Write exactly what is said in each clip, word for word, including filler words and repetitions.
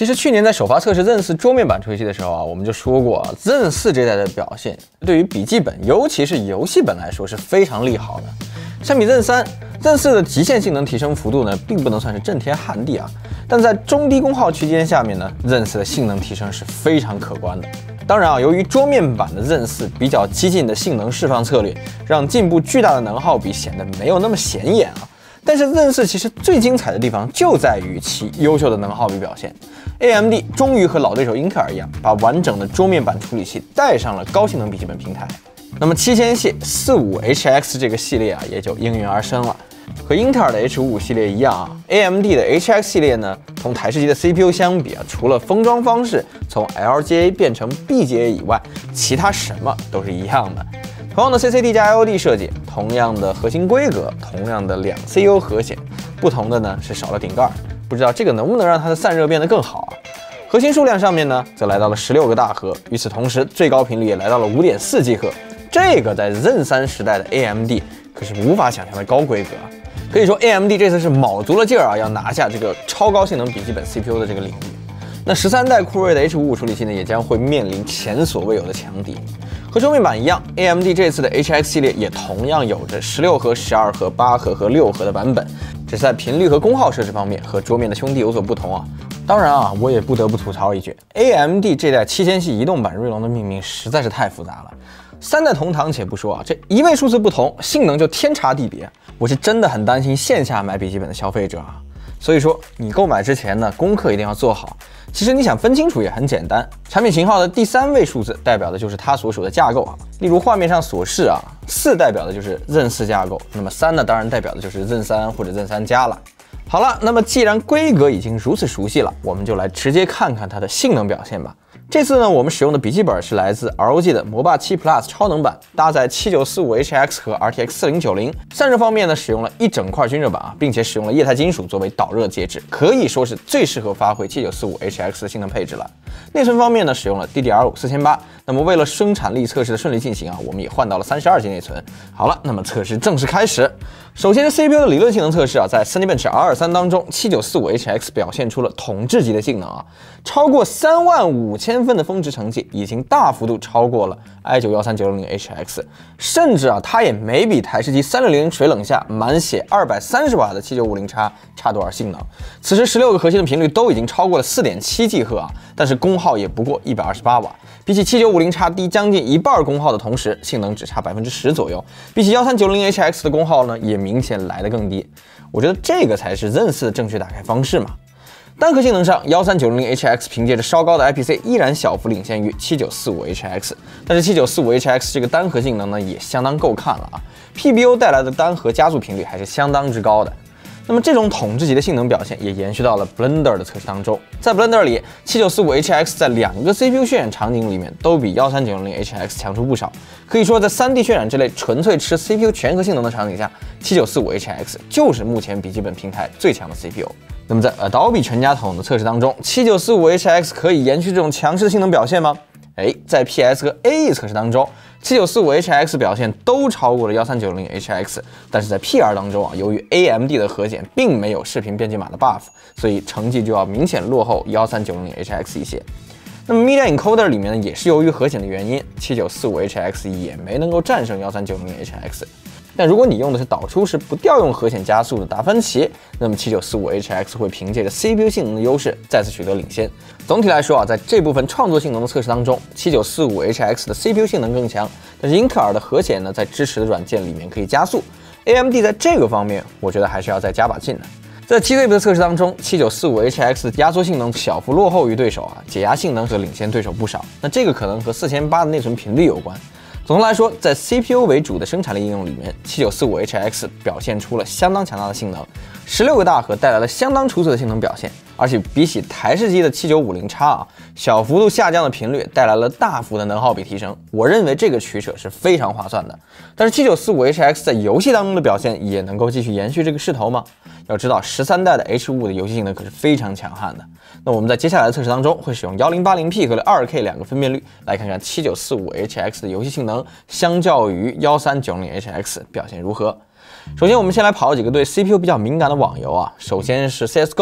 其实去年在首发测试 Zen 四桌面版处理器的时候啊，我们就说过啊 ，Zen 四这代的表现对于笔记本，尤其是游戏本来说是非常利好的。相比 Zen 三 ，Zen 四的极限性能提升幅度呢，并不能算是震天撼地啊，但在中低功耗区间下面呢 ，Zen 四的性能提升是非常可观的。当然啊，由于桌面版的 Zen 四比较激进的性能释放策略，让进步巨大的能耗比显得没有那么显眼啊。 但是 Zen 四其实最精彩的地方就在于其优秀的能耗比表现。A M D 终于和老对手英特尔一样，把完整的桌面版处理器带上了高性能笔记本平台。那么七千系四五 H X 这个系列啊，也就应运而生了。和英特尔的 H 五五系列一样啊 ，A M D 的 H X 系列呢，同台式机的 C P U 相比啊，除了封装方式从 L G A 变成 B G A 以外，其他什么都是一样的。 同样的 C C D 加 L D 设计，同样的核心规格，同样的两 C U 核显，不同的呢是少了顶盖，不知道这个能不能让它的散热变得更好啊？核心数量上面呢，则来到了十六个大核，与此同时，最高频率也来到了 五点四 G 赫，这个在 Zen 三时代的 A M D 可是无法想象的高规格啊！可以说 A M D 这次是卯足了劲儿啊，要拿下这个超高性能笔记本 C P U 的这个领域。 那十三代酷睿的 H 五五处理器呢，也将会面临前所未有的强敌。和桌面版一样 ，A M D 这次的 H X 系列也同样有着十六核、十二核、八核和六核的版本，只是在频率和功耗设置方面和桌面的兄弟有所不同啊。当然啊，我也不得不吐槽一句 ，A M D 这代七千系移动版锐龙的命名实在是太复杂了。三代同堂且不说啊，这一位数字不同，性能就天差地别。我是真的很担心线下买笔记本的消费者啊。 所以说，你购买之前呢，功课一定要做好。其实你想分清楚也很简单，产品型号的第三位数字代表的就是它所属的架构啊。例如画面上所示啊，四代表的就是 Zen 四架构，那么三呢，当然代表的就是 Zen 三或者 Zen 三加了。好了，那么既然规格已经如此熟悉了，我们就来直接看看它的性能表现吧。 这次呢，我们使用的笔记本是来自 R O G 的魔霸七 Plus 超能版，搭载七九四五 H X 和 R T X 四零九零。散热方面呢，使用了一整块均热板啊，并且使用了液态金属作为导热介质，可以说是最适合发挥七九四五 H X 的性能配置了。内存方面呢，使用了 D D R 五四千八。那么为了生产力测试的顺利进行啊，我们也换到了三十二 G 内存。好了，那么测试正式开始。首先是 C P U 的理论性能测试啊，在 Cinebench R 二三当中，七九四五 H X 表现出了统治级的性能啊，超过三万五千分的峰值成绩，已经大幅度超过了 i 九 一三九零零 H X， 甚至啊，它也没比台式机三六零水冷下满血二百三十瓦的七九五零 X 差多少性能。此时十六个核心的频率都已经超过了 四点七 G 赫啊，但是功耗也不过一百二十八瓦，比起七九五零 X 低将近一半功耗的同时，性能只差 百分之十 左右。比起一三九零零 H X 的功耗呢，也明显来得更低。我觉得这个才是 Zen 四的正确打开方式嘛。 单核性能上，一三九零零 H X 凭借着稍高的 I P C 依然小幅领先于七九四五 H X， 但是七九四五 H X 这个单核性能呢也相当够看了啊 ，P B O 带来的单核加速频率还是相当之高的。那么这种统治级的性能表现也延续到了 Blender 的测试当中，在 Blender 里，七九四五 H X 在两个 C P U 渲染场景里面都比一三九零零 H X 强出不少。可以说，在 三 D 渲染这类纯粹吃 C P U 全核性能的场景下，七九四五 H X 就是目前笔记本平台最强的 C P U。 那么在 Adobe 全家桶的测试当中，七九四五 H X 可以延续这种强势的性能表现吗？哎，在 P S 和 A E 测试当中，七九四五 H X 表现都超过了一三九零零 H X， 但是在 P R 当中啊，由于 A M D 的核显并没有视频编辑码的 buff， 所以成绩就要明显落后一三九零零 H X 一些。那么 Media Encoder 里面呢，也是由于核显的原因，七九四五 H X 也没能够战胜一三九零零 H X。 但如果你用的是导出式不调用核显加速的达芬奇，那么七九四五 H X 会凭借着 C P U 性能的优势再次取得领先。总体来说啊，在这部分创作性能的测试当中，七九四五 H X 的 C P U 性能更强，但是英特尔的核显呢，在支持的软件里面可以加速。A M D 在这个方面，我觉得还是要再加把劲的。在 T tape 的测试当中，七九四五 H X 的压缩性能小幅落后于对手啊，解压性能则领先对手不少。那这个可能和四千八的内存频率有关。 总的来说，在 C P U 为主的生产力应用里面，七九四五 H X 表现出了相当强大的性能，十六个大核带来了相当出色的性能表现，而且比起台式机的七九五零 X 啊，小幅度下降的频率带来了大幅的能耗比提升。我认为这个取舍是非常划算的。但是七九四五 H X 在游戏当中的表现也能够继续延续这个势头吗？要知道，十三代的 H 五五的游戏性能可是非常强悍的。那我们在接下来的测试当中会使用 一零八零 P 和 二 K 两个分辨率来看看七九四五 H X 的游戏性能相较于一三九零 H X 表现如何。首先，我们先来跑几个对 C P U 比较敏感的网游啊。首先是 C S G O，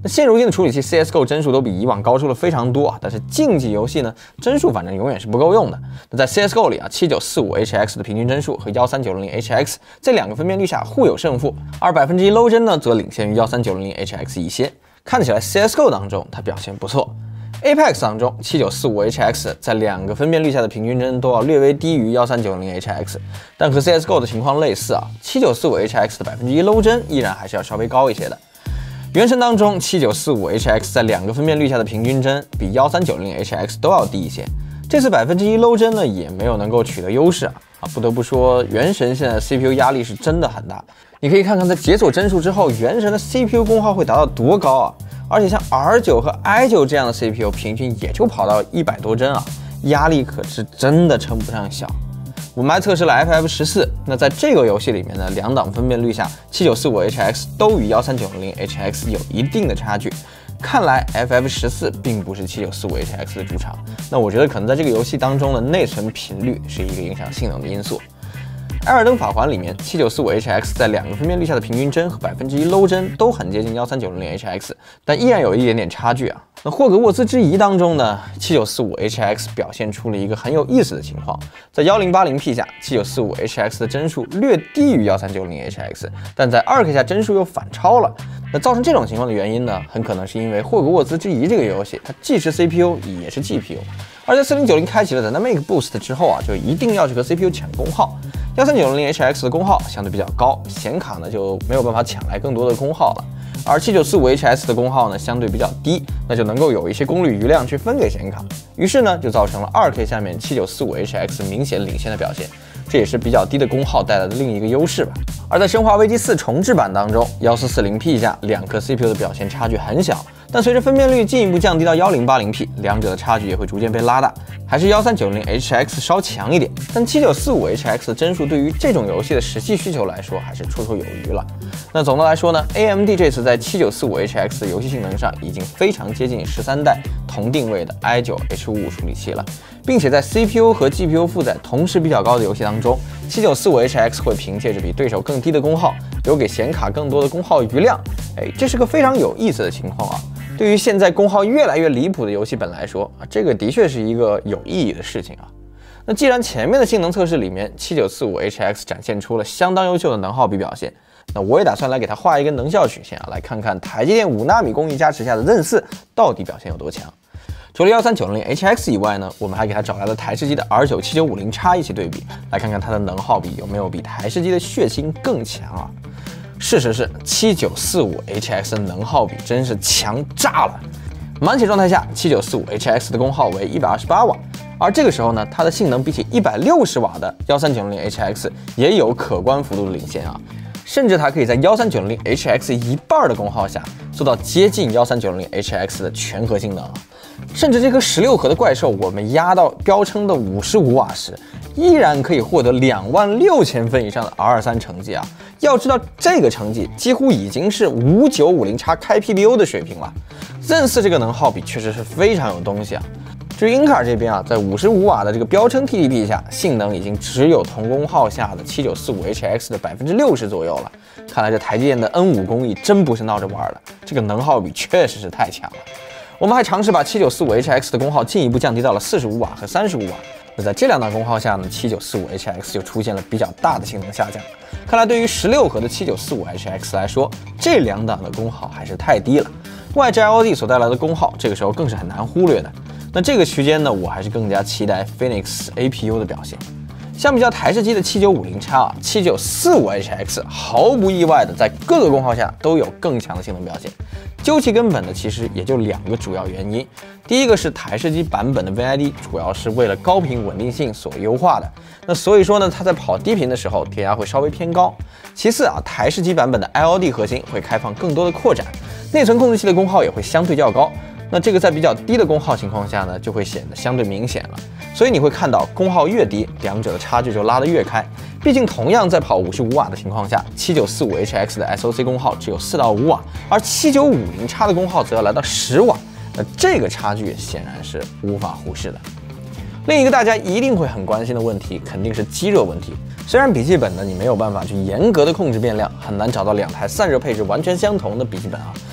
那现如今的处理器 C S G O 帧数都比以往高出了非常多啊，但是竞技游戏呢，帧数反正永远是不够用的。那在 C S G O 里啊，七九四五 H X 的平均帧数和一三九零零 H X 在两个分辨率下互有胜负，而百分之一 low 帧呢，则领先于一三九零零 H X 一些。看起来 C S G O 当中它表现不错。Apex 当中，七九四五 H X 在两个分辨率下的平均帧都要略微低于一三九零零 H X， 但和 C S G O 的情况类似啊，七九四五 H X 的百分之一 low 帧依然还是要稍微高一些的。原神当中，七九四五 H X 在两个分辨率下的平均帧比一三九零零 H X 都要低一些。这次百分之一 low 帧呢，也没有能够取得优势啊啊！不得不说，原神现在 C P U 压力是真的很大。你可以看看在解锁帧数之后，原神的 C P U 功耗会达到多高啊！而且像 R 九和 I 九这样的 C P U， 平均也就跑到一百多帧啊，压力可是真的称不上小。我们还测试了 F F 十四，那在这个游戏里面呢，两档分辨率下，七九四五 H X 都与一三九零零 H X 有一定的差距。看来 F F 十四并不是七九四五 H X 的主场，那我觉得可能在这个游戏当中的内存频率是一个影响性能的因素。艾尔登法环里面，七九四五 H X 在两个分辨率下的平均帧和百分之一 low 帧都很接近一三九零零 H X， 但依然有一点点差距啊。那霍格沃兹之遗当中呢，七九四五 H X 表现出了一个很有意思的情况，在 一零八零P 下，七九四五 H X 的帧数略低于一三九零零 H X， 但在 二 K 下帧数又反超了。那造成这种情况的原因呢，很可能是因为霍格沃兹之遗这个游戏，它既是 C P U 也是 G P U， 而在四零九零开启了 Dynamic Boost 之后啊，就一定要去和 C P U 抢功耗。一三九零零 H X 的功耗相对比较高，显卡呢就没有办法抢来更多的功耗了。而七九四五 H X 的功耗呢相对比较低，那就能够有一些功率余量去分给显卡，于是呢就造成了 二 K 下面七九四五 H X 明显领先的表现，这也是比较低的功耗带来的另一个优势吧。而在《生化危机四》重置版当中，一四四零P 下两颗 C P U 的表现差距很小，但随着分辨率进一步降低到一零八零P， 两者的差距也会逐渐被拉大，还是一三九零零 H X 稍强一点，但七九四五 H X 的帧数对于这种游戏的实际需求来说还是绰绰有余了。那总的来说呢 ，A M D 这次在七九四五 H X 的游戏性能上已经非常接近十三代同定位的 i 九 H五十五 处理器了，并且在 C P U 和 G P U 负载同时比较高的游戏当中，七九四五 H X 会凭借着比对手更低的功耗，留给显卡更多的功耗余量。哎，这是个非常有意思的情况啊！对于现在功耗越来越离谱的游戏本来说啊，这个的确是一个有意义的事情啊。那既然前面的性能测试里面七九四五 H X 展现出了相当优秀的能耗比表现，那我也打算来给它画一根能效曲线啊，来看看台积电五纳米工艺加持下的 Zen 四到底表现有多强。除了一三九零零 H X 以外呢，我们还给它找来了台式机的 R 九 七九五零 X 一起对比，来看看它的能耗比有没有比台式机的血芯更强啊。事实是七九四五 H X 的能耗比真是强炸了。满血状态下，七九四五 H X 的功耗为一百二十八瓦，而这个时候呢，它的性能比起一百六十瓦的一三九零零 H X 也有可观幅度的领先啊，甚至它可以在一三九零零 H X 一半的功耗下做到接近一三九零零 H X 的全核性能啊。甚至这颗十六核的怪兽，我们压到标称的五十五瓦时，依然可以获得两万六千分以上的 R 三 成绩啊！要知道这个成绩几乎已经是五九五零 X 开 P B U 的水平了。Zen 四这个能耗比确实是非常有东西啊。至于英特尔这边啊，在五十五瓦的这个标称 T D P 下，性能已经只有同功耗下的七九四五 H X 的百分之六十左右了。看来这台积电的 N 五工艺真不是闹着玩的，这个能耗比确实是太强了。我们还尝试把七九四五 H X 的功耗进一步降低到了四十五瓦和三十五瓦。那在这两档功耗下呢，七九四五 H X 就出现了比较大的性能下降。看来对于十六核的七九四五 H X 来说，这两档的功耗还是太低了。外置 L O D 所带来的功耗，这个时候更是很难忽略的。那这个区间呢，我还是更加期待 Phoenix A P U 的表现。相比较台式机的七九五零 X 啊，七九四五 H X 毫不意外的在各个功耗下都有更强的性能表现。究其根本的，其实也就两个主要原因。第一个是台式机版本的 V I D 主要是为了高频稳定性所优化的，那所以说呢，它在跑低频的时候电压会稍微偏高。其次啊，台式机版本的 L O D 核心会开放更多的扩展，内存控制器的功耗也会相对较高。那这个在比较低的功耗情况下呢，就会显得相对明显了。所以你会看到功耗越低，两者的差距就拉得越开。毕竟同样在跑五十五瓦的情况下，七九四五 H X 的 S O C 功耗只有四到五瓦，而七九五零 X 的功耗则要来到十瓦。那这个差距显然是无法忽视的。另一个大家一定会很关心的问题，肯定是积热问题。虽然笔记本呢，你没有办法去严格的控制变量，很难找到两台散热配置完全相同的笔记本啊，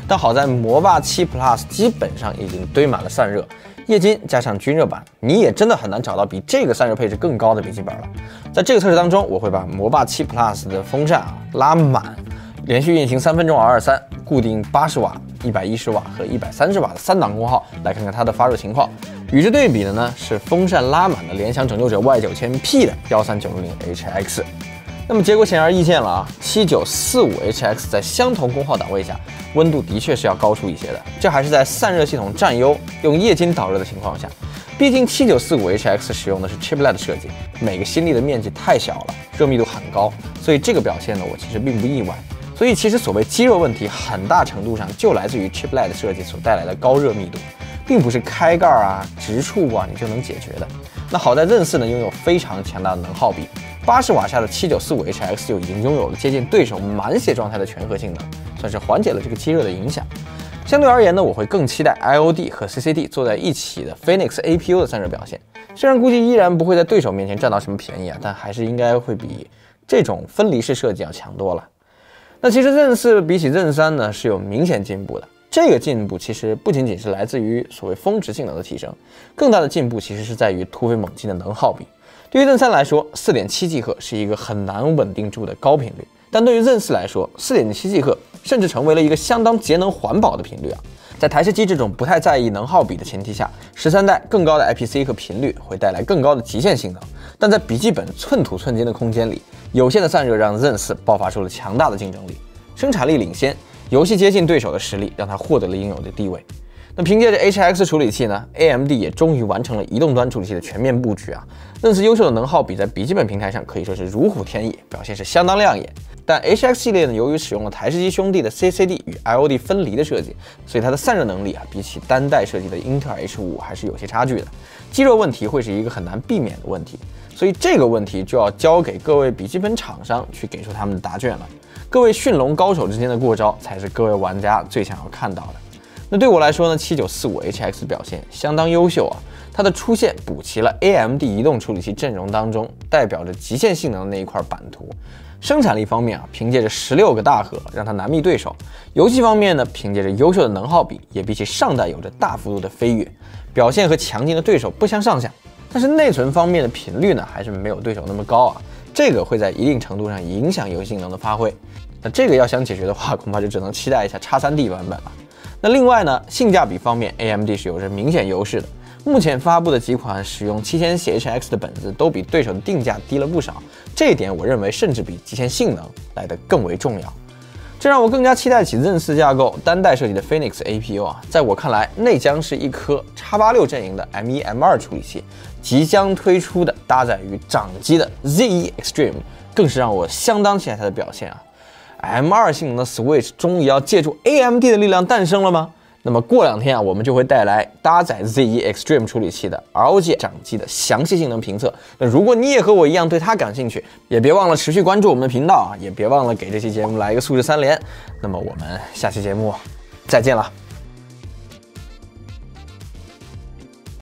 但好在魔霸七 Plus 基本上已经堆满了散热，液晶加上均热板，你也真的很难找到比这个散热配置更高的笔记本了。在这个测试当中，我会把魔霸七 Plus 的风扇啊拉满，连续运行三分钟 R 二三，固定八十瓦、一百一十瓦和一百三十瓦的三档功耗，来看看它的发热情况。与之对比的呢是风扇拉满的联想拯救者 Y 九千 P 的一三九零 H X。那么结果显而易见了啊，七九四五 H X 在相同功耗档位下，温度的确是要高出一些的。这还是在散热系统占优、用液晶导热的情况下。毕竟七九四五 H X 使用的是 chiplet 设计，每个芯粒的面积太小了，热密度很高，所以这个表现呢，我其实并不意外。所以其实所谓积热问题，很大程度上就来自于 chiplet 设计所带来的高热密度，并不是开盖啊、直触啊你就能解决的。那好在韧四呢拥有非常强大的能耗比，八十瓦下的七九四五 H X 就已经拥有了接近对手满血状态的全核性能，算是缓解了这个积热的影响。相对而言呢，我会更期待 I O D 和 C C D 坐在一起的 Phoenix A P U 的散热表现。虽然估计依然不会在对手面前占到什么便宜啊，但还是应该会比这种分离式设计要强多了。那其实韧四比起韧三呢是有明显进步的。这个进步其实不仅仅是来自于所谓峰值性能的提升，更大的进步其实是在于突飞猛进的能耗比。对于韧三来说 ，四点七 吉赫是一个很难稳定住的高频率，但对于韧四来说 ，四点七 吉赫甚至成为了一个相当节能环保的频率啊。在台式机这种不太在意能耗比的前提下，十三代更高的 I P C 和频率会带来更高的极限性能，但在笔记本寸土寸金的空间里，有限的散热让韧四爆发出了强大的竞争力，生产力领先。游戏接近对手的实力让它获得了应有的地位。那凭借着 H X 处理器呢 ，A M D 也终于完成了移动端处理器的全面布局啊。韧四优秀的能耗比在笔记本平台上可以说是如虎添翼，表现是相当亮眼。但 H X 系列呢，由于使用了台式机兄弟的 C C D 与 I O D 分离的设计，所以它的散热能力啊，比起单代设计的英特尔 H 五 还是有些差距的。积热问题会是一个很难避免的问题，所以这个问题就要交给各位笔记本厂商去给出他们的答卷了。各位驯龙高手之间的过招，才是各位玩家最想要看到的。那对我来说呢，七九四五 H X 表现相当优秀啊，它的出现补齐了 A M D 移动处理器阵容当中代表着极限性能的那一块版图。生产力方面啊，凭借着十六个大核让它难觅对手；游戏方面呢，凭借着优秀的能耗比，也比起上代有着大幅度的飞跃，表现和强劲的对手不相上下。但是内存方面的频率呢，还是没有对手那么高啊，这个会在一定程度上影响游戏性能的发挥。那这个要想解决的话，恐怕就只能期待一下 X 三 D 版本了。那另外呢，性价比方面 ，A M D 是有着明显优势的。目前发布的几款使用七千系 H X 的本子都比对手的定价低了不少，这一点我认为甚至比极限性能来得更为重要。这让我更加期待起韧四架构单代设计的 Phoenix A P U 啊，在我看来，那将是一颗 X 八六阵营的 M 一 M 二 处理器即将推出的搭载于掌机的 Z 一 Extreme， 更是让我相当期待它的表现啊。M 二 性能的 Switch 终于要借助 A M D 的力量诞生了吗？那么过两天啊，我们就会带来搭载 Z 一 Extreme 处理器的 R O G 掌机的详细性能评测。那如果你也和我一样对它感兴趣，也别忘了持续关注我们的频道啊，也别忘了给这期节目来一个素质三连。那么我们下期节目再见了。